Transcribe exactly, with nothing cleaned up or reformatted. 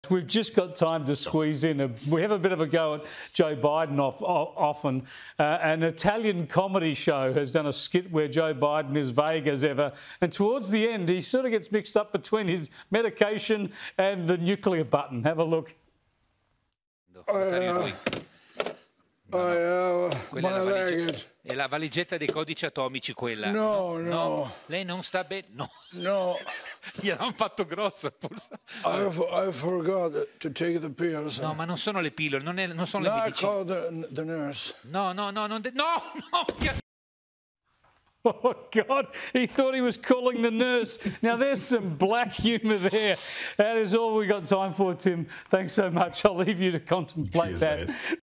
We've just got time to squeeze in. A, we have a bit of a go at Joe Biden off, off, often. Uh, an Italian comedy show has done a skit where Joe Biden is vague as ever. And towards the end, he sort of gets mixed up between his medication and the nuclear button. Have a look. Uh, No, no. uh, Quella è my la, valige- luggage. è la valigetta dei codici atomici, quella. No, no. Lei non sta bene? No. No, Gliel'hanno fatto grosso il polso. I, I forgot to take the pills. No, ma non sono le pillole, non, è, non sono le Now I medicine. call the, the nurse. No, no, no, non de- no, no. Io- Oh, God, he thought he was calling the nurse. Now, there's some black humour there. That is all we got time for, Tim. Thanks so much. I'll leave you to contemplate Cheers, that. mate.